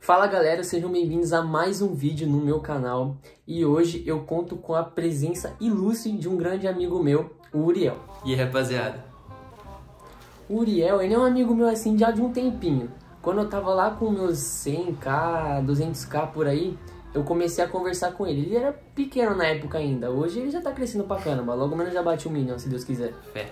Fala galera, sejam bem-vindos a mais um vídeo no meu canal. E hoje eu conto com a presença ilustre de um grande amigo meu, o Uriel. E aí, rapaziada? O Uriel, ele é um amigo meu assim já de um tempinho. Quando eu tava lá com meus 100k, 200k por aí, eu comecei a conversar com ele. Ele era pequeno na época ainda, hoje ele já tá crescendo pra caramba. Logo menos já bate 1 milhão, se Deus quiser. Fé.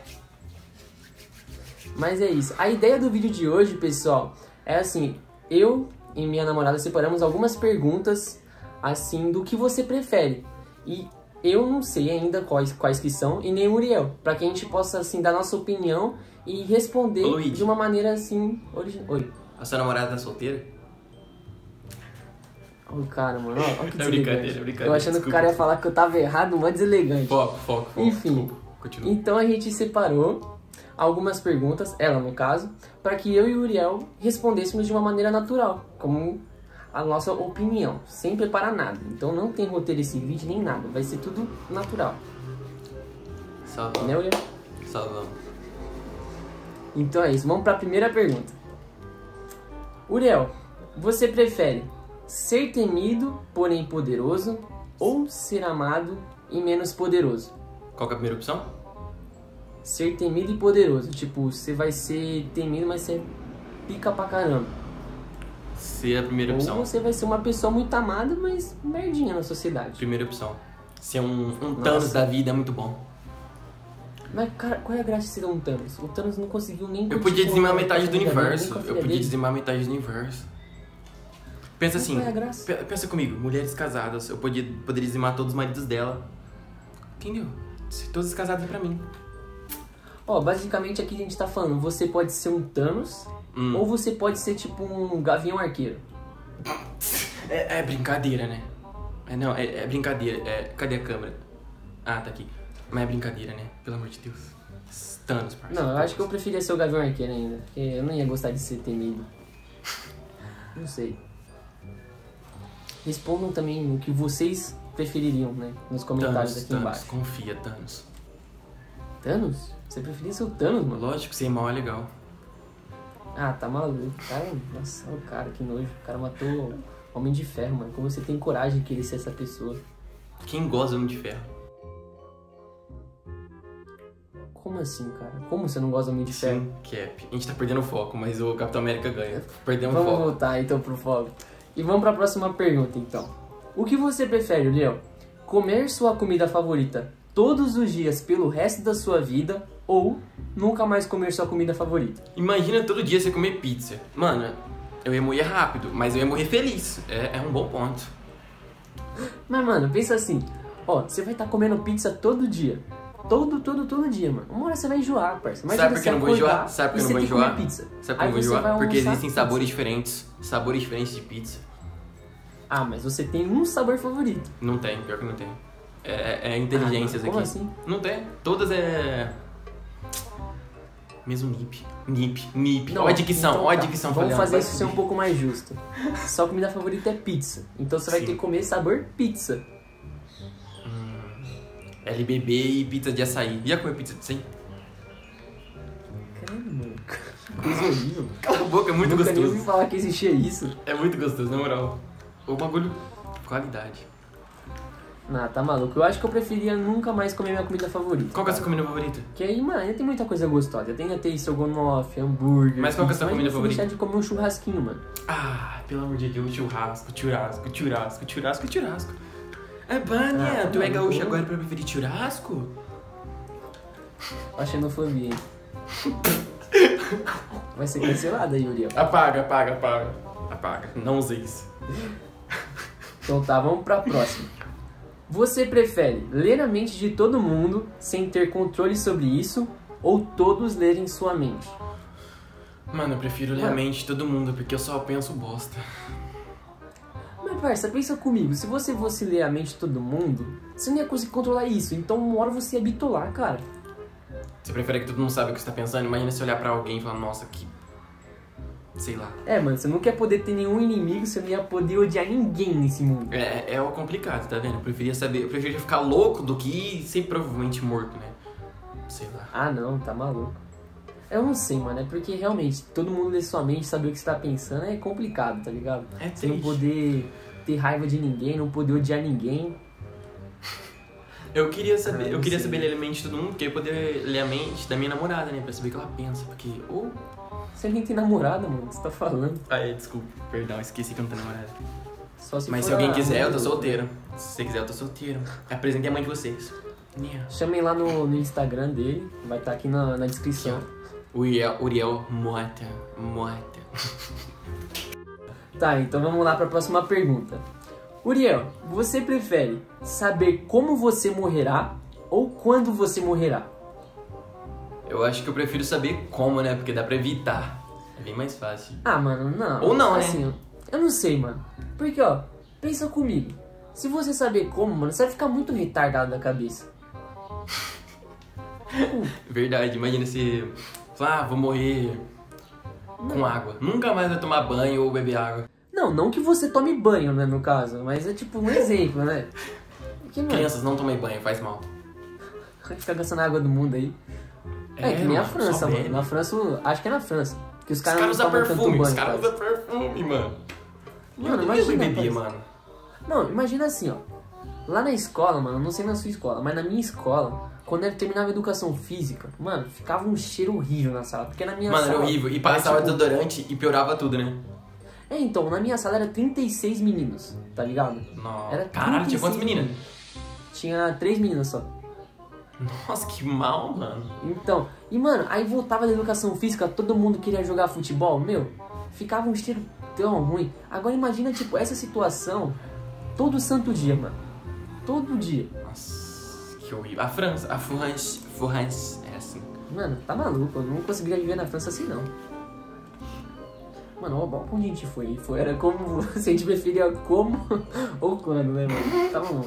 Mas é isso. A ideia do vídeo de hoje, pessoal, é assim, eu e minha namorada separamos algumas perguntas, assim, do que você prefere. E eu não sei ainda quais que são, e nem o Uriel, pra que a gente possa, assim, dar nossa opinião e responder de uma maneira, assim, Oi. A sua namorada tá solteira? Olha o cara, mano, olha que É deselegante. brincadeira. Eu achando que o cara ia falar que eu tava errado, mas deselegante. Foco. Enfim, Continua. então a gente separou algumas perguntas, ela no caso, para que eu e o Uriel respondêssemos de uma maneira natural, como a nossa opinião, sem preparar nada. Então não tem roteiro esse vídeo nem nada, vai ser tudo natural. Salve. Né, Uriel? Salve. Então é isso, vamos para a primeira pergunta. Uriel, você prefere ser temido, porém poderoso, ou ser amado e menos poderoso? Qual que é a primeira opção? Ser temido e poderoso. Tipo, você vai ser temido, mas você pica pra caramba. Ser a primeira opção. Ou você vai ser uma pessoa muito amada, mas merdinha na sociedade. Primeira opção. Ser um Thanos da vida é muito bom. Mas, cara, qual é a graça de ser um Thanos? O Thanos não conseguiu nem... Eu podia dizimar metade do nem universo. com a filha Eu podia dele. dizimar metade do universo. Pensa assim, qual é a graça? pensa comigo, mulheres casadas, eu poderia dizimar todos os maridos dela. Entendeu? Se todos casados é pra mim. Ó, basicamente aqui a gente tá falando, você pode ser um Thanos, ou você pode ser tipo um Gavião Arqueiro. É brincadeira, né? É brincadeira. Cadê a câmera? Ah, tá aqui. Mas é brincadeira, né? Pelo amor de Deus. Thanos, parceiro. Não, eu acho que eu preferia ser o Gavião Arqueiro ainda, porque eu não ia gostar de ser temido. Não sei. Respondam também o que vocês prefeririam, né? Nos comentários aqui embaixo. Confia, Thanos. Thanos? Você preferia ser o Thanos, mano? Lógico, ser mal é legal. Ah, tá maluco. Cara, nossa, o cara, que nojo. O cara matou o Homem de Ferro, mano. Como você tem coragem de querer ser essa pessoa? Quem gosta de Homem de Ferro? Como assim, cara? Como você não gosta do Homem de Ferro? Sim, Cap. A gente tá perdendo o foco, mas o Capitão América ganha. Perdemos o Vamos foco. voltar então pro foco. E vamos pra próxima pergunta, então. O que você prefere, Uriel? Comer sua comida favorita todos os dias pelo resto da sua vida ou nunca mais comer sua comida favorita? Imagina todo dia você comer pizza. Mano, eu ia morrer rápido, mas eu ia morrer feliz. É um bom ponto. Mas, mano, pensa assim. Ó, você vai estar comendo pizza todo dia. Todo dia, mano. Uma hora você vai enjoar, parça. Sabe por que eu não vou enjoar? Sabe por que eu não vou enjoar? Pizza. Sabe por que eu não vou enjoar? Porque existem sabores diferentes. Sabores diferentes de pizza. Ah, mas você tem um sabor favorito. Não tem, pior que não tem. É inteligências como aqui. assim? Não tem. Todas é... Mesmo nip. Não, Ó a dicção, então ó a tá. dicção. Vamos falhando, fazer vai isso ser um subir. pouco mais justo. Sua comida favorita é pizza. Então você vai Sim. ter que comer sabor pizza. LBB e pizza de açaí. Já comeu pizza de açaí? Caramba, mano. Coisa horrível. Cala a boca, é muito Nunca nem gostoso. ouvi falar que existia isso. É muito gostoso, na moral. O bagulho... Qualidade. Não, tá maluco. Eu acho que eu preferia nunca mais comer minha comida favorita. Qual que é a sua comida favorita? Que aí, mano, ainda tem muita coisa gostosa. Tem até estrogonofe, hambúrguer. Mas qual que é a sua comida Mas favorita? deixar de comer um churrasquinho, mano. Ah, pelo amor de Deus, churrasco. É banha, tu é não, gaúcho não. agora pra preferir churrasco? Ó, xenofobia, hein? Vai ser cancelado aí, Uriel. Apaga. Não usei isso. Então tá, vamos pra próxima. Você prefere ler a mente de todo mundo sem ter controle sobre isso ou todos lerem sua mente? Mano, eu prefiro ler a mente de todo mundo, porque eu só penso bosta. Mas, parça, pensa comigo. Se você fosse ler a mente de todo mundo, você não ia conseguir controlar isso. Então uma hora você ia bitolar, cara. Você prefere que todo mundo saiba o que você tá pensando? Imagina você olhar pra alguém e falar, nossa, que... Sei lá. É, mano, você não ia poder ter nenhum inimigo, você não ia poder odiar ninguém nesse mundo. É o complicado, tá vendo? Eu preferia ficar louco do que ser provavelmente morto, né? Sei lá. Ah, não, tá maluco. Eu não sei, mano. É porque realmente todo mundo lê sua mente, saber o que você tá pensando é complicado, tá ligado? É Você não triste. poder ter raiva de ninguém, não poder odiar ninguém. Eu queria saber, não eu queria sei. saber ler a mente de todo mundo, porque eu ia poder ler a mente da minha namorada, né? Pra saber o que ela pensa, porque... Você nem tem namorada, mano. O que você tá falando? Desculpa, perdão, esqueci que eu não tenho namorada. Só se Mas for se alguém a quiser, eu tô mãe do- solteiro. Se você quiser, eu tô solteiro. Apresentei a mãe de vocês. Chamem lá no Instagram dele, vai estar aqui na descrição. Uriel Mota. Tá, então vamos lá para a próxima pergunta. Uriel, você prefere saber como você morrerá ou quando você morrerá? Eu acho que eu prefiro saber como, né? Porque dá pra evitar. É bem mais fácil. Ah, mano, não. Ou não, né? Assim, eu não sei, mano. Porque, ó, pensa comigo. Se você saber como, mano, você vai ficar muito retardado da cabeça. Verdade, imagina se... vou morrer com água. Nunca mais vai tomar banho ou beber água. Não que você tome banho, né, no caso. Mas é tipo um exemplo, né? Porque, mano, Crianças, não tomem banho, faz mal. vai ficar gastando a água do mundo aí. É, que nem a mano, França, só mano. bebe. Na França, acho que é na França. Que os Os caras caras não usam tomam tanto perfume, banho. os caras quase. usam perfume, mano. Mano, Eu imagina, bebia, parça. mano. Não, imagina assim, ó. Lá na escola, mano, não sei na sua escola, mas na minha escola, quando eu terminava a educação física, mano, ficava um cheiro horrível na sala. Porque na minha Mano, sala... era horrível. E era, passava tipo- desodorante e piorava tudo, né? então, na minha sala era 36 meninos, tá ligado? Nossa. Era Caralho, tinha 36 quantas meninas? Tinha 3 meninas só. Nossa, que mal, mano. Então, e mano, aí voltava da educação física, todo mundo queria jogar futebol, meu, ficava um cheiro tão ruim. Agora imagina, tipo, essa situação todo santo dia, mano. Todo dia. Nossa, que horrível. A France é assim. Mano, tá maluco, eu não conseguiria viver na França assim, não. Mano, ó, bom, onde a gente foi? Era como, se a gente preferia como ou quando, né, mano? Tá bom.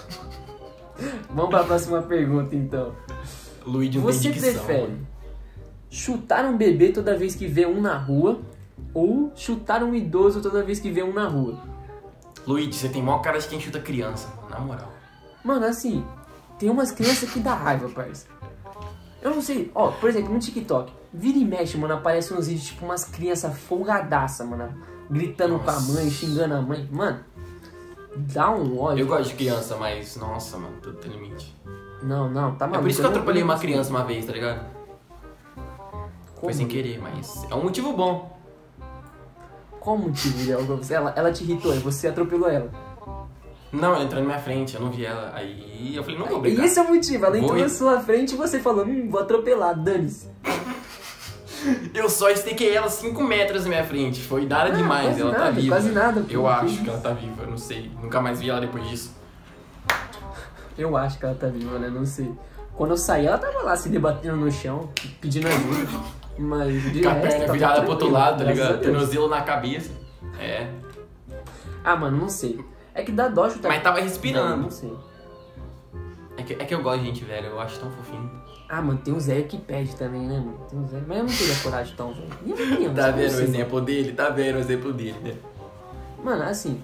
Vamos pra próxima pergunta, então. Luigi não tem Você dicção, prefere mano. chutar um bebê toda vez que vê um na rua ou chutar um idoso toda vez que vê um na rua? Luigi, você tem maior cara de quem chuta criança, na moral. Mano, assim, tem umas crianças que dá raiva, parça. Eu não sei, ó, por exemplo, no TikTok, vira e mexe, mano, aparece uns vídeos tipo umas crianças folgadaça, mano, gritando com a Nossa. mãe, xingando a mãe. Mano, dá um ódio. Eu gosto de criança, mas, nossa, mano, tudo tem limite. Não, tá maluco. É por isso que eu não- atropelei uma não- criança uma vez, tá ligado? Foi Como? sem querer, mas é um motivo bom. Qual o motivo, Léo? Ela te irritou e você atropelou ela. Não, ela entrou na minha frente, eu não vi ela. Aí eu falei, não vou E brincar. esse é o motivo, ela entrou Vou- na sua frente e você falou, vou atropelar, dane-se. Eu só estiquei ela 5 metros na minha frente. Foi nada demais, quase ela tá nada, viva. quase nada, pô. Eu acho que ela tá viva, eu não sei. Nunca mais vi ela depois disso. Eu acho que ela tá viva, né? Não sei. Quando eu saí, ela tava lá se debatendo no chão, pedindo ajuda. Mas de Com a resto, perna tá virada tudo pro outro tranquilo, lado, tá graças a ligado? Deus. Tornozelo na cabeça. É. Ah, mano, não sei. É que dá dó chutar. Mas tava respirando. Não sei. É que eu gosto de gente velha, eu acho tão fofinho. Ah, mano, tem um Zé que pede também, né, mano? Tem um Zé. Mas eu não teria coragem tão velho. Nem uma criança, Tá não vendo o sei. exemplo dele? Tá vendo o exemplo dele, né? Mano, assim.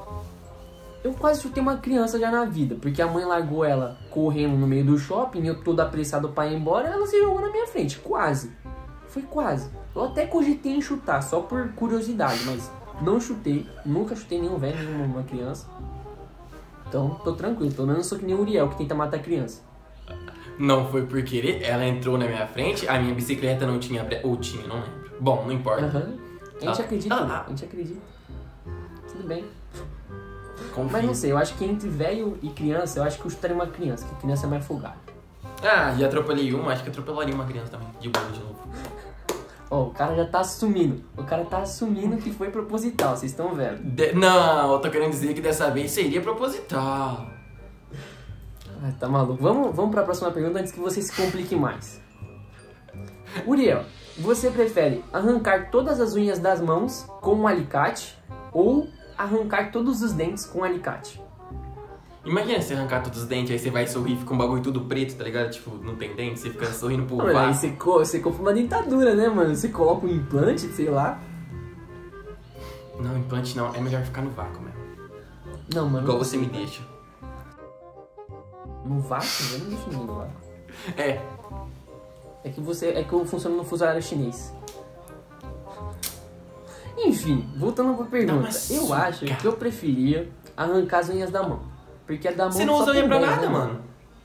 Eu quase chutei uma criança já na vida, porque a mãe largou ela correndo no meio do shopping, eu todo apressado pra ir embora, ela se jogou na minha frente. Quase. Foi quase. Eu até cogitei em chutar, só por curiosidade, mas não chutei. Nunca chutei nenhum velho, nenhuma criança. Então, tô tranquilo. Pelo menos não sou que nem o Uriel, que tenta matar criança. Não foi por querer, ela entrou na minha frente, a minha bicicleta não tinha ou tinha, não lembro. Bom, não importa. Aham. A gente Ah, acredita, ah, né? ah. A gente acredita. Tudo bem. Confio. Mas não sei, eu acho que entre velho e criança, eu acho que eu chutaria uma criança, que criança é mais folgada. Ah, já atropelei uma, acho que atropelaria uma criança também. De boa de novo. Ó, o cara já tá assumindo. O cara tá assumindo que foi proposital, vocês estão vendo. Não, eu tô querendo dizer que dessa vez seria proposital. Ah, tá maluco. Vamos pra próxima pergunta antes que você se complique mais. Uriel, você prefere arrancar todas as unhas das mãos com um alicate ou arrancar todos os dentes com um alicate? Imagina você arrancar todos os dentes, aí você vai sorrir, fica um bagulho tudo preto, tá ligado? Tipo, não tem dente, você fica sorrindo pro Mano, aí vácuo. você compra uma dentadura, né, mano? Você coloca um implante, sei lá. Não, implante não, é melhor ficar no vácuo mesmo. Não, mano. Igual você me deixa. No vácuo? Eu não deixo ninguém no vácuo. É. É que eu funciono no fuso horário chinês. Enfim, voltando pra pergunta. Eu acho que eu preferia arrancar as unhas da mão. Porque a da mão Você não usa unha pra nada, mano.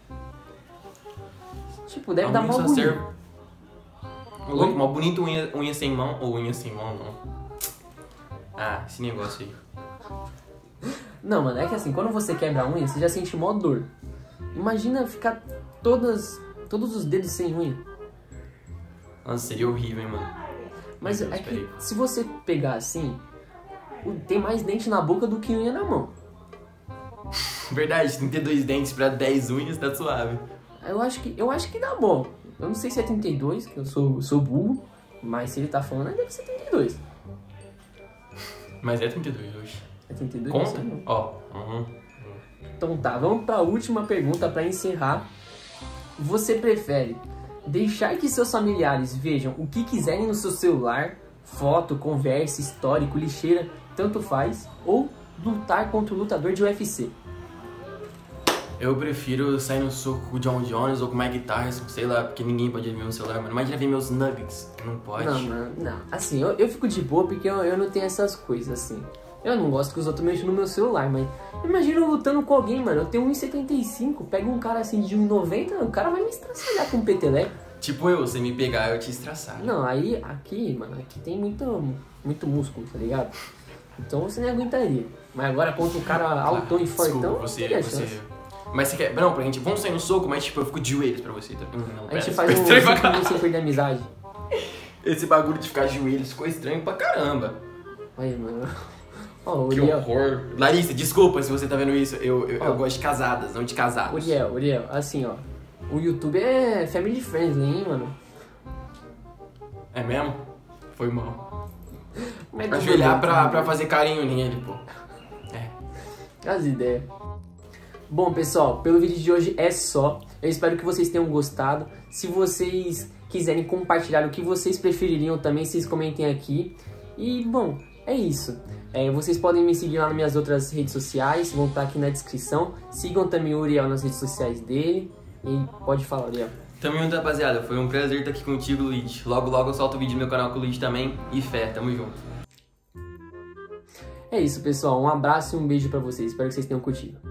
Tipo, deve dar mal bonito. Louco, mal bonito unha sem mão. Ou unha sem mão, não. Ah, esse negócio aí. Não, mano, é que assim, quando você quebra a unha, você já sente mó dor. Imagina ficar todos os dedos sem unha. Nossa, seria horrível, hein, mano. Mas é que se você pegar assim, tem mais dente na boca do que unha na mão. Verdade, 32 dentes pra 10 unhas tá suave. Eu acho que dá bom. Eu não sei se é 32, que eu sou burro, mas se ele tá falando, deve ser 32. Mas é 32 hoje. É 32? Conta? Ó. Então tá, vamos pra última pergunta pra encerrar. Você prefere deixar que seus familiares vejam o que quiserem no seu celular, foto, conversa, histórico, lixeira, tanto faz, ou lutar contra o lutador de UFC? Eu prefiro sair no soco com o John Jones ou com o Mike Tyson, sei lá, porque ninguém pode ver meu celular, mano. Imagina ver meus nuggets, não pode. Não, mano, não. Assim, eu fico de boa porque eu não tenho essas coisas, assim. Eu não gosto que os outros mexam no meu celular, mas imagina eu lutando com alguém, mano. Eu tenho 1,75, pega um cara assim de 1,90, o cara vai me estraçalhar com um peteleco. Tipo eu, você me pegar, eu te estraçar. Não, aí, aqui, mano, aqui tem muito músculo, tá ligado? Então você nem aguentaria. Mas agora contra um cara altão e fortão, você. chance. Mas você quer... Não, pra gente, vamos sair no soco, mas tipo, eu fico de joelhos pra você. Tá? Não, a gente faz um 5 minutos sem perder amizade. Esse bagulho de ficar de joelhos ficou estranho pra caramba. Aí, mano. Oh, que horror. Larissa, desculpa se você tá vendo isso. Eu gosto de casadas, não de casados. Uriel, assim, ó. O YouTube é family friendly, hein, mano? É mesmo? Foi mal. Mas ajoelhar pra fazer carinho nele, pô. As ideias. Bom, pessoal, pelo vídeo de hoje é só. Eu espero que vocês tenham gostado. Se vocês quiserem compartilhar o que vocês prefeririam também, vocês comentem aqui. E, bom, é isso. Vocês podem me seguir lá nas minhas outras redes sociais, vão estar aqui na descrição. Sigam também o Uriel nas redes sociais dele. E pode falar, Uriel. Tamo junto, rapaziada. Foi um prazer estar aqui contigo, Luiz. Logo, logo eu solto vídeo no meu canal com o Luiz também. E fé, tamo junto. É isso, pessoal. Um abraço e um beijo pra vocês. Espero que vocês tenham curtido.